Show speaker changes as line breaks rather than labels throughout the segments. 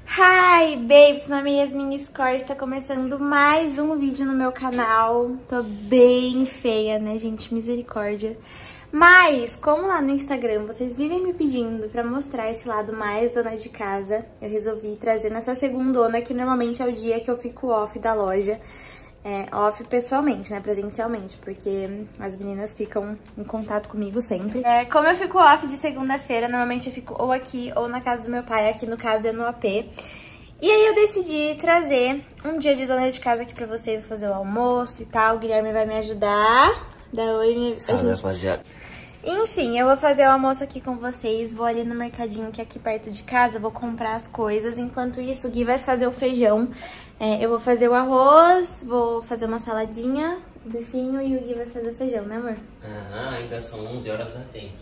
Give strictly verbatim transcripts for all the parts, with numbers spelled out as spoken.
Hi, babes! Meu nome é Yasmin Score, está começando mais um vídeo no meu canal. Tô bem feia, né, gente? Misericórdia. Mas, como lá no Instagram vocês vivem me pedindo pra mostrar esse lado mais dona de casa, eu resolvi trazer nessa segundona, que normalmente é o dia que eu fico off da loja. É, off pessoalmente, né, presencialmente, porque as meninas ficam em contato comigo sempre. É, como eu fico off de segunda-feira, normalmente eu fico ou aqui ou na casa do meu pai, aqui no caso é no A P. E aí eu decidi trazer um dia de dona de casa aqui pra vocês, fazer o almoço e tal. O Guilherme vai me ajudar. Dá oi, minha...
Salve, rapaziada.
Enfim, eu vou fazer o almoço aqui com vocês, vou ali no mercadinho que é aqui perto de casa, vou comprar as coisas. Enquanto isso, o Gui vai fazer o feijão. É, eu vou fazer o arroz, vou fazer uma saladinha, o bifinho e o Gui vai fazer o feijão, né, amor?
Aham, ainda são onze horas da tempo.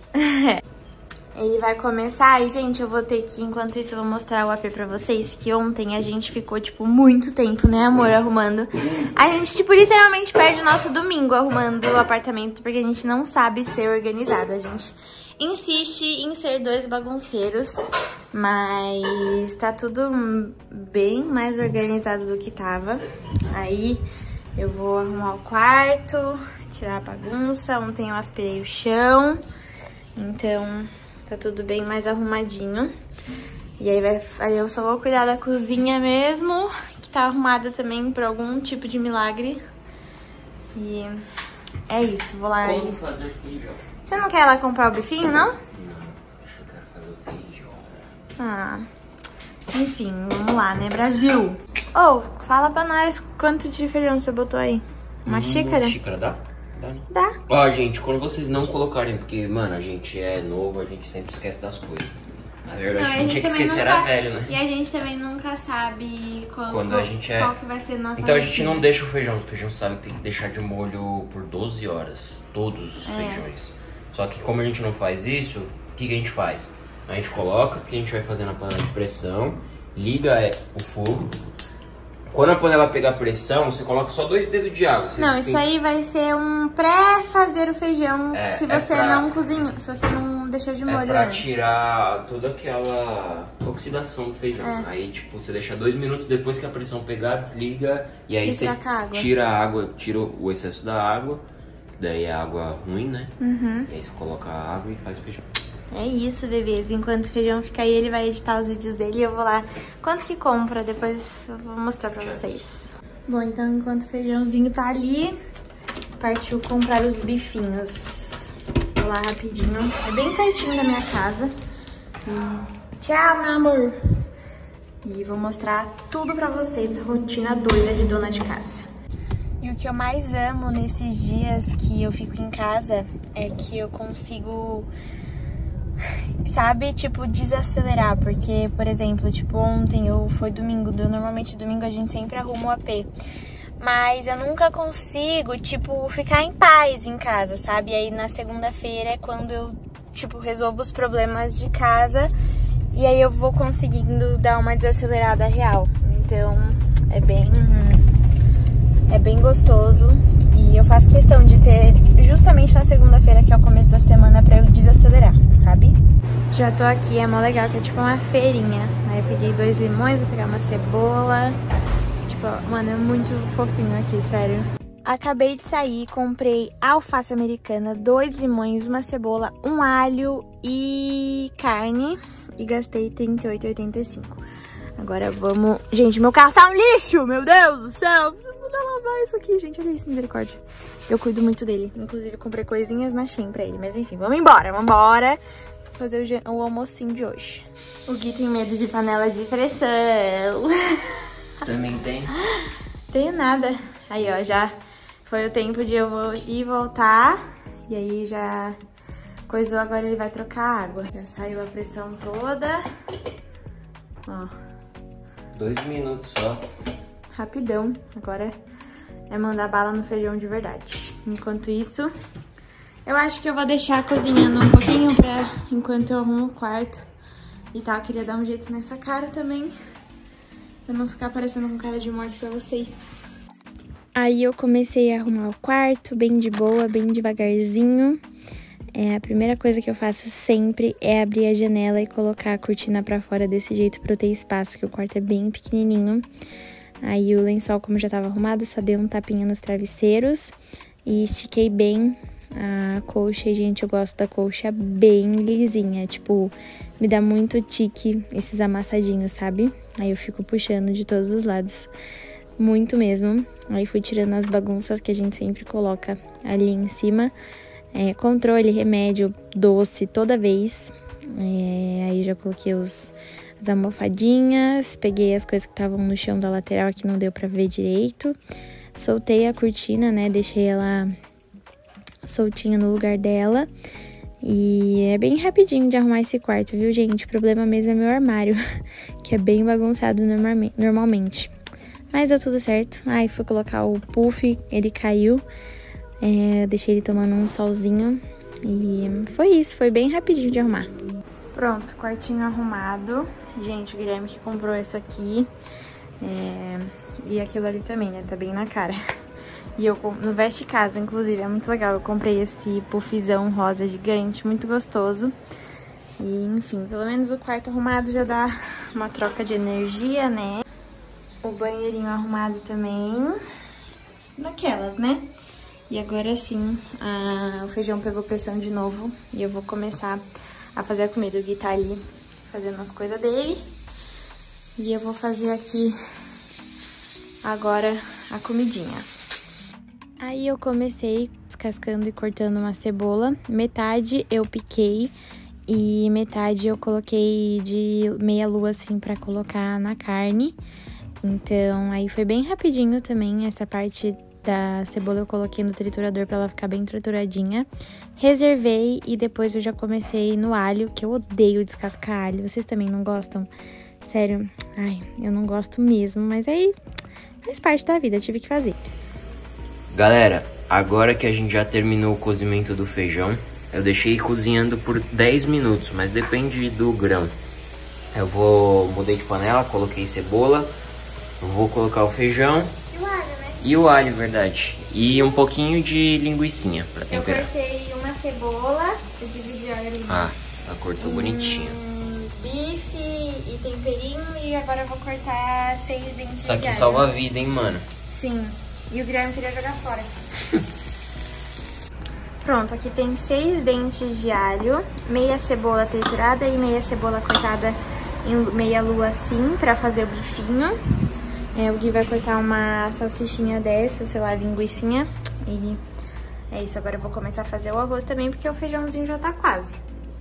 Ele vai começar e, gente, eu vou ter que, enquanto isso, eu vou mostrar o A P pra vocês, que ontem a gente ficou, tipo, muito tempo, né, amor, arrumando. A gente, tipo, literalmente perde o nosso domingo arrumando o apartamento, porque a gente não sabe ser organizada. A gente insiste em ser dois bagunceiros, mas tá tudo bem mais organizado do que tava. Aí eu vou arrumar o quarto, tirar a bagunça. Ontem eu aspirei o chão, então... tá tudo bem mais arrumadinho. E aí, vai, aí eu só vou cuidar da cozinha mesmo, que tá arrumada também por algum tipo de milagre. E é isso, vou lá.
Como
aí.
fazer feijão?
Você não quer ir lá comprar o bifinho, não?
Não, acho que eu quero fazer o feijão.
Ah, enfim, vamos lá, né, Brasil? Ô, oh, fala pra nós quanto de feijão você botou aí. Uma
hum,
xícara?
Uma xícara dá? Dá, né?
Dá.
Ó, gente, quando vocês não colocarem, porque, mano, a gente é novo, a gente sempre esquece das coisas. Na verdade,
Não,
a gente tinha que esquecer
nunca...
era velho, né?
E a gente também nunca sabe quando,
Quando a gente é...
qual que vai ser a nossa
Então a gente
rotina.
não deixa o feijão. O feijão sabe que tem que deixar de molho por doze horas. Todos os
É.
feijões. Só que como a gente não faz isso, o que, que a gente faz? A gente coloca o que a gente vai fazer na panela de pressão, liga o fogo. Quando a panela pegar pressão, você coloca só dois dedos de água. Você
Não,
tem...
isso aí vai ser um pré-fazer o feijão,
É,
se
é
você
pra...
não cozinhou, se você não deixou de molho
É pra
antes.
tirar toda aquela oxidação do feijão.
É.
Aí, tipo, você deixa dois minutos depois que a pressão pegar, desliga. E aí
E
você
troca a água.
tira a água, tira o excesso da água. Daí é água ruim, né?
Uhum.
E aí você coloca a água e faz o feijão.
É isso, bebês. Enquanto o feijão fica aí, ele vai editar os vídeos dele e eu vou lá. Quanto que compra? Depois eu vou mostrar pra vocês. Bom, então enquanto o feijãozinho tá ali, partiu comprar os bifinhos. Vou lá rapidinho. É bem pertinho da minha casa. E... tchau, meu amor! E vou mostrar tudo pra vocês, essa rotina doida de dona de casa. E o que eu mais amo nesses dias que eu fico em casa é que eu consigo... sabe, tipo, desacelerar, porque, por exemplo, tipo, ontem eu foi domingo, normalmente domingo a gente sempre arruma o A P, mas eu nunca consigo, tipo, ficar em paz em casa, sabe? E aí na segunda-feira é quando eu, tipo, resolvo os problemas de casa e aí eu vou conseguindo dar uma desacelerada real. Então, é bem, é bem gostoso. E eu faço questão de ter justamente na segunda-feira, que é o começo da semana, pra eu desacelerar, sabe? Já tô aqui, é mó legal, que é tipo uma feirinha. Aí eu peguei dois limões, vou pegar uma cebola. Tipo, mano, é muito fofinho aqui, sério. Acabei de sair, comprei alface americana, dois limões, uma cebola, um alho e carne. E gastei trinta e oito reais e oitenta e cinco centavos. Agora vamos... Gente, meu carro tá um lixo, meu Deus do céu! Lavar isso aqui, gente, olha isso, misericórdia. Eu cuido muito dele, inclusive comprei coisinhas na Shein pra ele. Mas enfim, vamos embora, vamos embora fazer o, o almocinho de hoje. O Gui tem medo de panela de pressão.
Você também tem?
Tenho nada. Aí, ó, já foi o tempo de eu ir e voltar. E aí já coisou, agora ele vai trocar a água. Já saiu a pressão toda. Ó.
Dois minutos só.
Rapidão, agora é mandar bala no feijão de verdade. Enquanto isso, eu acho que eu vou deixar cozinhando um pouquinho pra enquanto eu arrumo o quarto e tal. Eu queria dar um jeito nessa cara também, pra não ficar parecendo com cara de morte pra vocês. Aí eu comecei a arrumar o quarto bem de boa, bem devagarzinho. É, a primeira coisa que eu faço sempre é abrir a janela e colocar a cortina pra fora desse jeito pra eu ter espaço, que o quarto é bem pequenininho. Aí o lençol, como já tava arrumado, só dei um tapinha nos travesseiros e estiquei bem a colcha. E, gente, eu gosto da colcha bem lisinha, tipo, me dá muito tique esses amassadinhos, sabe? Aí eu fico puxando de todos os lados, muito mesmo. Aí fui tirando as bagunças que a gente sempre coloca ali em cima. É, controle, remédio, doce, toda vez. É, aí eu já coloquei os... as almofadinhas, peguei as coisas que estavam no chão da lateral que não deu pra ver direito, soltei a cortina, né, deixei ela soltinha no lugar dela, e é bem rapidinho de arrumar esse quarto, viu, gente? O problema mesmo é meu armário, que é bem bagunçado normalmente, mas deu tudo certo. Aí fui colocar o puff, ele caiu, é, deixei ele tomando um solzinho, e foi isso, foi bem rapidinho de arrumar. Pronto, quartinho arrumado. Gente, o Guilherme que comprou isso aqui. É... E aquilo ali também, né? Tá bem na cara. E eu, no Veste Casa, inclusive, é muito legal. Eu comprei esse puffzão rosa gigante, muito gostoso. E, enfim, pelo menos o quarto arrumado já dá uma troca de energia, né? O banheirinho arrumado também. Daquelas, né? E agora sim, a... o feijão pegou pressão de novo. E eu vou começar a fazer a comida. O Gui tá ali fazendo as coisas dele. E eu vou fazer aqui agora a comidinha. Aí eu comecei descascando e cortando uma cebola. Metade eu piquei e metade eu coloquei de meia lua assim pra colocar na carne. Então aí foi bem rapidinho também essa parte da cebola, eu coloquei no triturador pra ela ficar bem trituradinha. Reservei e depois eu já comecei no alho, que eu odeio descascar alho. Vocês também não gostam? Sério, ai, eu não gosto mesmo, mas aí faz parte da vida, tive que fazer.
Galera, agora que a gente já terminou o cozimento do feijão, eu deixei cozinhando por dez minutos, mas depende do grão. Eu vou, mudei de panela, coloquei cebola, vou colocar o feijão. E o alho, verdade. E um pouquinho de linguicinha pra temperar.
Eu cortei uma cebola, eu dividi ali.
Ah, ela cortou um, bonitinho.
Bife e temperinho, e agora eu vou cortar seis dentes
Isso aqui
de alho.
salva a vida, hein, mano?
Sim. E o Guilherme queria jogar fora. Pronto, aqui tem seis dentes de alho, meia cebola triturada e meia cebola cortada em meia lua assim, pra fazer o bifinho. É, o Gui vai cortar uma salsichinha dessa, sei lá, linguicinha. E é isso, agora eu vou começar a fazer o arroz também, porque o feijãozinho já tá quase.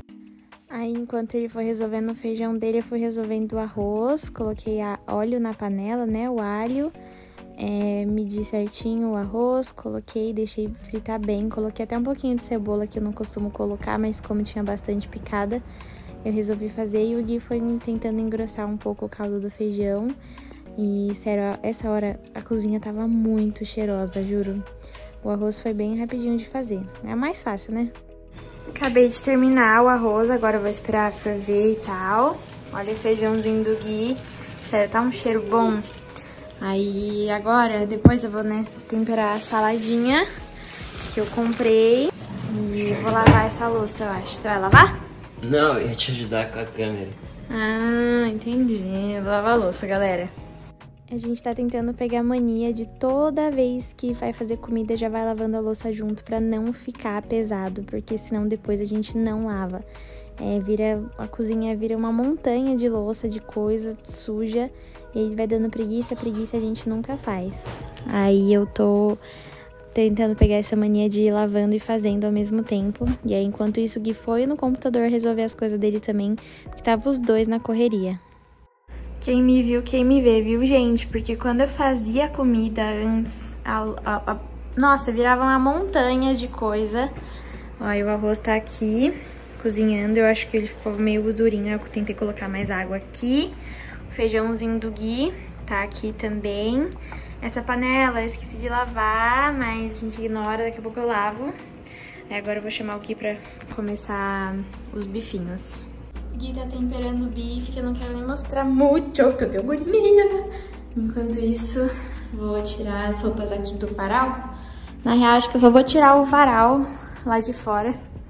Aí, enquanto ele foi resolvendo o feijão dele, eu fui resolvendo o arroz. Coloquei a óleo na panela, né, o alho. É, medi certinho o arroz, coloquei, deixei fritar bem. Coloquei até um pouquinho de cebola, que eu não costumo colocar, mas como tinha bastante picada, eu resolvi fazer. E o Gui foi tentando engrossar um pouco o caldo do feijão. E, sério, essa hora a cozinha tava muito cheirosa, juro. O arroz foi bem rapidinho de fazer. É mais fácil, né? Acabei de terminar o arroz, agora eu vou esperar ferver e tal. Olha o feijãozinho do Gui. Sério, tá um cheiro bom. Aí, agora, depois eu vou, né, temperar a saladinha que eu comprei. E vou lavar essa louça, eu acho. Você vai lavar?
Não, eu ia te ajudar com a câmera.
Ah, entendi. Eu vou lavar a louça, galera. A gente tá tentando pegar a mania de toda vez que vai fazer comida já vai lavando a louça junto pra não ficar pesado, porque senão depois a gente não lava. É, vira, a cozinha vira uma montanha de louça, de coisa suja, e aí vai dando preguiça, preguiça a gente nunca faz. Aí eu tô tentando pegar essa mania de ir lavando e fazendo ao mesmo tempo. E aí enquanto isso o Gui foi no computador resolver as coisas dele também, porque tava os dois na correria. Quem me viu, quem me vê, viu, gente? Porque quando eu fazia comida antes, a, a, a, nossa, virava uma montanha de coisa. Olha, o arroz tá aqui, cozinhando. Eu acho que ele ficou meio durinho, eu tentei colocar mais água aqui. O feijãozinho do Gui tá aqui também. Essa panela eu esqueci de lavar, mas a gente ignora, daqui a pouco eu lavo. Aí agora eu vou chamar o Gui pra começar os bifinhos. Gui tá temperando o bife, que eu não quero nem mostrar muito, que eu tenho agonia. Enquanto isso, vou tirar as roupas aqui do varal. Na real, acho que eu só vou tirar o varal lá de fora,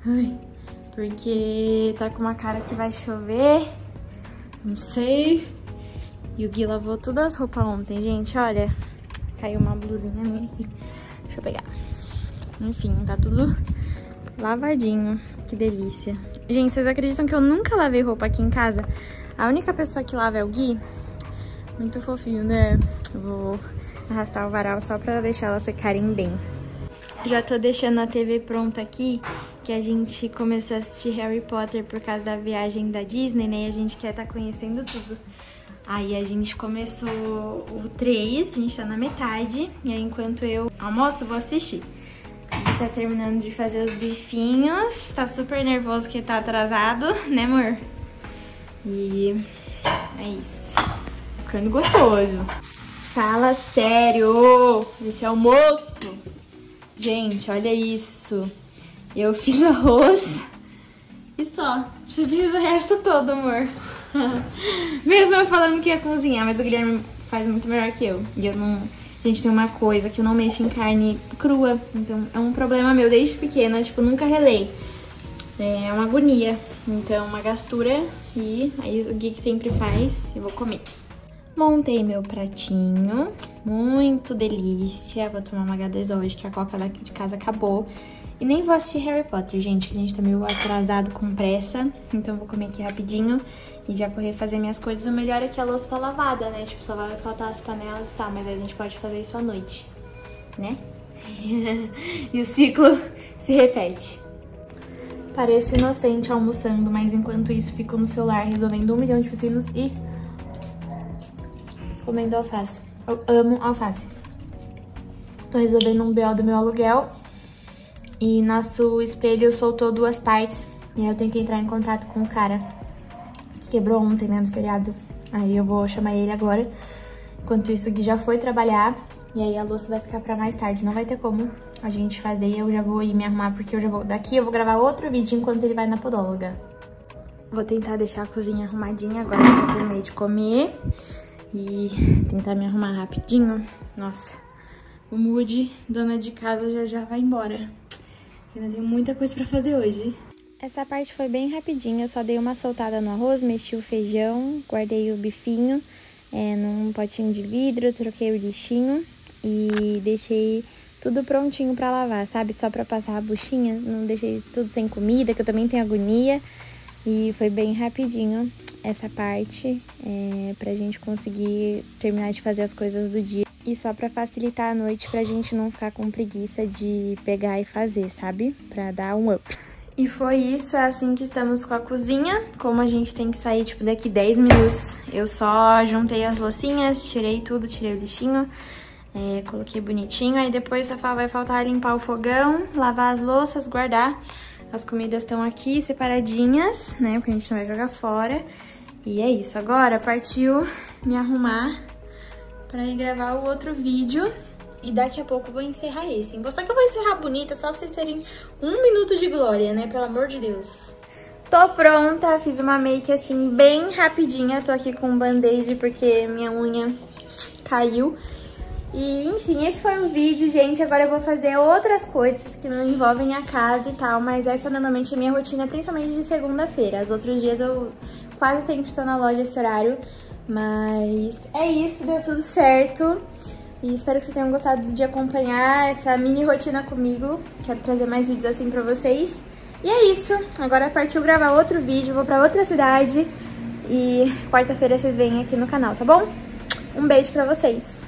Ai, porque tá com uma cara que vai chover. Não sei. E o Gui lavou todas as roupas ontem, gente, olha. Caiu uma blusinha minha aqui. Deixa eu pegar. Enfim, tá tudo lavadinho. Que delícia. Gente, vocês acreditam que eu nunca lavei roupa aqui em casa? A única pessoa que lava é o Gui. Muito fofinho, né? Eu vou arrastar o varal só pra deixar elas secarem bem. Já tô deixando a T V pronta aqui, que a gente começou a assistir Harry Potter por causa da viagem da Disney, né? E a gente quer estar conhecendo tudo. Aí a gente começou o três, a gente tá na metade. E aí enquanto eu almoço, eu vou assistir. Ele tá terminando de fazer os bifinhos. Tá super nervoso que tá atrasado, né, amor? E é isso. Ficando gostoso. Fala sério! Esse almoço! Gente, olha isso. Eu fiz arroz e só. Você fez o resto todo, amor. Mesmo eu falando que ia cozinhar, mas o Guilherme faz muito melhor que eu. E eu não... Gente, tem uma coisa que eu não mexo em carne crua. Então é um problema meu desde pequena. Tipo, nunca relei. É uma agonia. Então, uma gastura. E aí o Gui que sempre faz, eu vou comer. Montei meu pratinho. Muito delícia. Vou tomar uma agá dois ó hoje, que a coca daqui de casa acabou. E nem vou assistir Harry Potter, gente, que a gente tá meio atrasado com pressa. Então vou comer aqui rapidinho e já correr fazer minhas coisas. O melhor é que a louça tá lavada, né? Tipo, só vai faltar as panelas e tal, mas aí a gente pode fazer isso à noite, né? E o ciclo se repete. Pareço inocente almoçando, mas enquanto isso fico no celular resolvendo um milhão de pepinos e comendo alface. Eu amo alface. Tô resolvendo um B O do meu aluguel. E nosso espelho soltou duas partes. E aí eu tenho que entrar em contato com o cara que quebrou ontem, né, no feriado. Aí eu vou chamar ele agora. Enquanto isso, o Gui já foi trabalhar. E aí a louça vai ficar pra mais tarde. Não vai ter como a gente fazer. Eu já vou ir me arrumar, porque eu já vou... Daqui eu vou gravar outro vídeo enquanto ele vai na podóloga. Vou tentar deixar a cozinha arrumadinha agora que eu terminei de comer. E tentar me arrumar rapidinho. Nossa, o mood dona de casa já já vai embora. Ainda tenho muita coisa pra fazer hoje. Essa parte foi bem rapidinha, eu só dei uma soltada no arroz, mexi o feijão, guardei o bifinho é, num potinho de vidro, troquei o lixinho e deixei tudo prontinho pra lavar, sabe? Só pra passar a buchinha, não deixei tudo sem comida, que eu também tenho agonia. E foi bem rapidinho essa parte, é, pra gente conseguir terminar de fazer as coisas do dia. E só pra facilitar a noite, pra gente não ficar com preguiça de pegar e fazer, sabe? Pra dar um up. E foi isso, é assim que estamos com a cozinha. Como a gente tem que sair, tipo, daqui dez minutos, eu só juntei as loucinhas, tirei tudo, tirei o lixinho, é, coloquei bonitinho. Aí depois só vai faltar limpar o fogão, lavar as louças, guardar. As comidas estão aqui separadinhas, né? Porque a gente não vai jogar fora. E é isso, agora partiu me arrumar pra ir gravar o outro vídeo. E daqui a pouco eu vou encerrar esse, hein? Só que eu vou encerrar bonita, só pra vocês terem um minuto de glória, né? Pelo amor de Deus. Tô pronta, fiz uma make assim bem rapidinha. Tô aqui com um band-aid porque minha unha caiu. E, enfim, esse foi o vídeo, gente. Agora eu vou fazer outras coisas que não envolvem a casa e tal. Mas essa normalmente é a minha rotina, principalmente de segunda-feira. Os outros dias eu quase sempre estou na loja esse horário. Mas é isso, deu tudo certo. E espero que vocês tenham gostado de acompanhar essa mini rotina comigo. Quero trazer mais vídeos assim pra vocês. E é isso. Agora partiu gravar outro vídeo, vou pra outra cidade. E quarta-feira vocês vêm aqui no canal, tá bom? Um beijo pra vocês.